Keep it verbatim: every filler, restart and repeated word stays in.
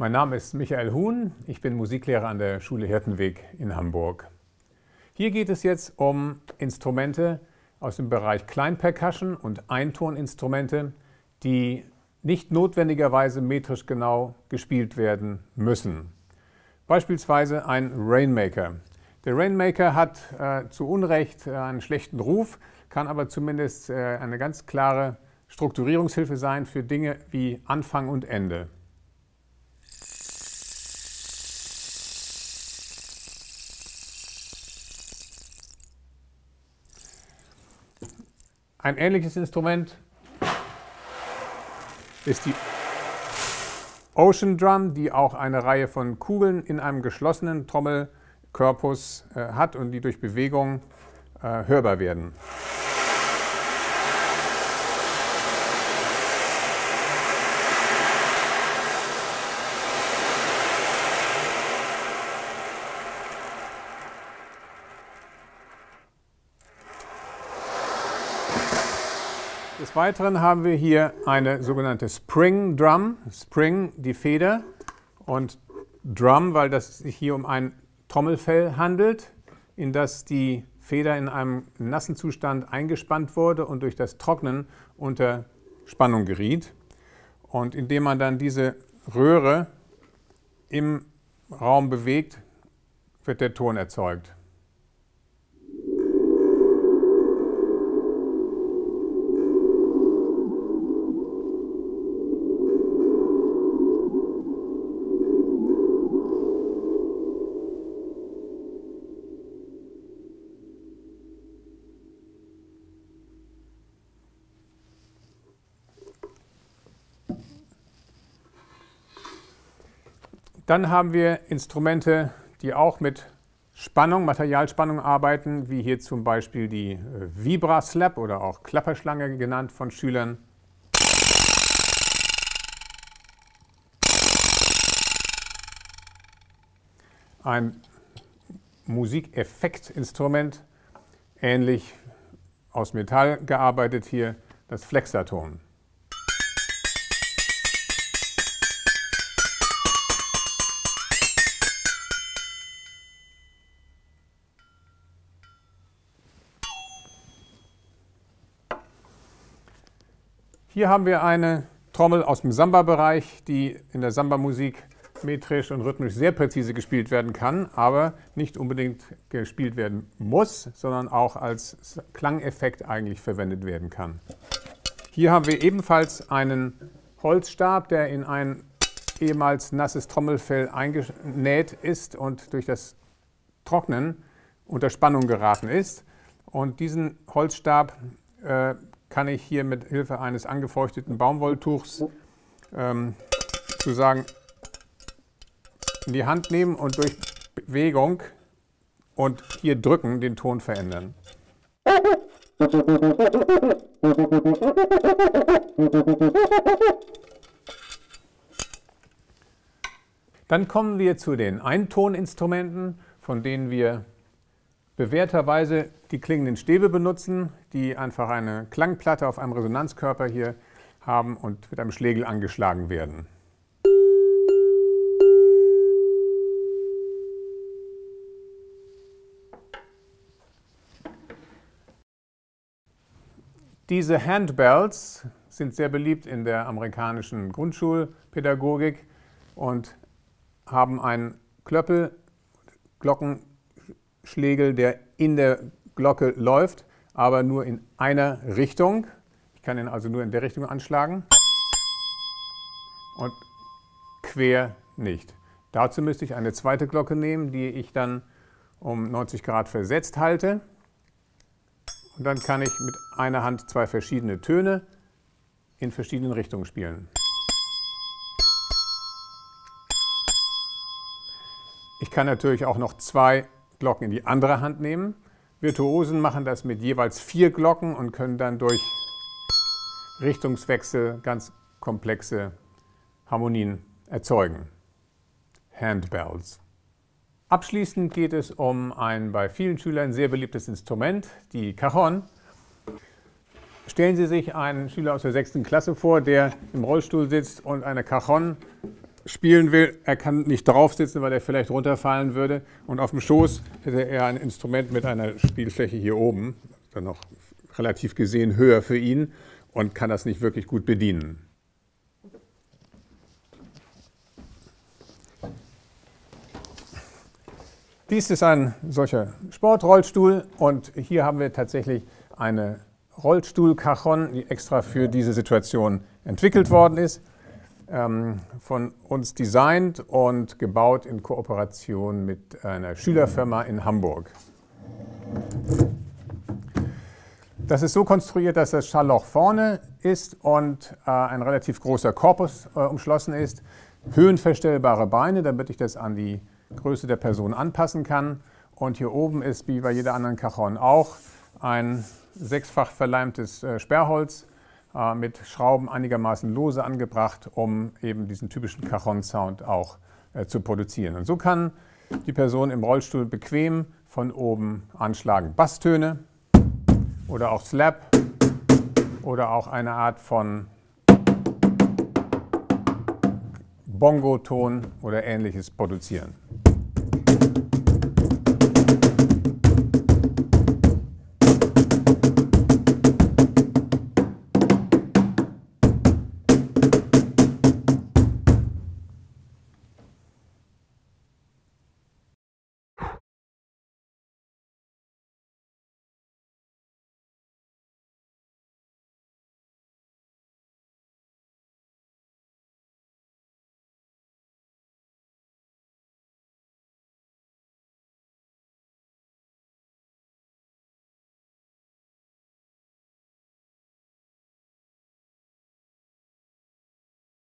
Mein Name ist Michael Huhn, ich bin Musiklehrer an der Schule Hirtenweg in Hamburg. Hier geht es jetzt um Instrumente aus dem Bereich Kleinpercussion und Eintoninstrumente, die nicht notwendigerweise metrisch genau gespielt werden müssen. Beispielsweise ein Rainmaker. Der Rainmaker hat äh, zu Unrecht äh, einen schlechten Ruf, kann aber zumindest äh, eine ganz klare Strukturierungshilfe sein für Dinge wie Anfang und Ende. Ein ähnliches Instrument ist die Ocean Drum, die auch eine Reihe von Kugeln in einem geschlossenen Trommelkorpus äh, hat und die durch Bewegung äh, hörbar werden. Des Weiteren haben wir hier eine sogenannte Spring Drum. Spring, die Feder, und Drum, weil das sich hier um ein Trommelfell handelt, in das die Feder in einem nassen Zustand eingespannt wurde und durch das Trocknen unter Spannung geriet. Und indem man dann diese Röhre im Raum bewegt, wird der Ton erzeugt. Dann haben wir Instrumente, die auch mit Spannung, Materialspannung arbeiten, wie hier zum Beispiel die Vibra-Slap oder auch Klapperschlange genannt von Schülern. Ein Musikeffektinstrument, ähnlich aus Metall gearbeitet hier, das Flexaton. Hier haben wir eine Trommel aus dem Samba-Bereich, die in der Samba-Musik metrisch und rhythmisch sehr präzise gespielt werden kann, aber nicht unbedingt gespielt werden muss, sondern auch als Klangeffekt eigentlich verwendet werden kann. Hier haben wir ebenfalls einen Holzstab, der in ein ehemals nasses Trommelfell eingenäht ist und durch das Trocknen unter Spannung geraten ist. Und diesen Holzstab äh, kann ich hier mit Hilfe eines angefeuchteten Baumwolltuchs ähm, sozusagen in die Hand nehmen und durch Bewegung und hier drücken den Ton verändern. Dann kommen wir zu den Eintoninstrumenten, von denen wir bewährterweise die klingenden Stäbe benutzen, die einfach eine Klangplatte auf einem Resonanzkörper hier haben und mit einem Schlägel angeschlagen werden. Diese Handbells sind sehr beliebt in der amerikanischen Grundschulpädagogik und haben einen Klöppel, Glockenschlägel, der in der Glocke läuft, aber nur in einer Richtung. Ich kann ihn also nur in der Richtung anschlagen und quer nicht. Dazu müsste ich eine zweite Glocke nehmen, die ich dann um neunzig Grad versetzt halte. Und dann kann ich mit einer Hand zwei verschiedene Töne in verschiedenen Richtungen spielen. Ich kann natürlich auch noch zwei Glocken in die andere Hand nehmen. Virtuosen machen das mit jeweils vier Glocken und können dann durch Richtungswechsel ganz komplexe Harmonien erzeugen. Handbells. Abschließend geht es um ein bei vielen Schülern sehr beliebtes Instrument, die Cajon. Stellen Sie sich einen Schüler aus der sechsten Klasse vor, der im Rollstuhl sitzt und eine Cajon spielen will, er kann nicht drauf sitzen, weil er vielleicht runterfallen würde. Und auf dem Schoß hätte er ein Instrument mit einer Spielfläche hier oben, dann noch relativ gesehen höher für ihn, und kann das nicht wirklich gut bedienen. Dies ist ein solcher Sportrollstuhl, und hier haben wir tatsächlich eine Rollstuhl-Cajon, die extra für diese Situation entwickelt worden ist, ähm, von uns designt und gebaut in Kooperation mit einer Schülerfirma in Hamburg. Das ist so konstruiert, dass das Schallloch vorne ist und äh, ein relativ großer Korpus äh, umschlossen ist, höhenverstellbare Beine, damit ich das an die Größe der Person anpassen kann. Und hier oben ist, wie bei jeder anderen Cajon auch, ein sechsfach verleimtes äh, Sperrholz äh, mit Schrauben einigermaßen lose angebracht, um eben diesen typischen Cajon-Sound auch äh, zu produzieren. Und so kann die Person im Rollstuhl bequem von oben anschlagen. Basstöne oder auch Slap oder auch eine Art von Bongo-Ton oder Ähnliches produzieren.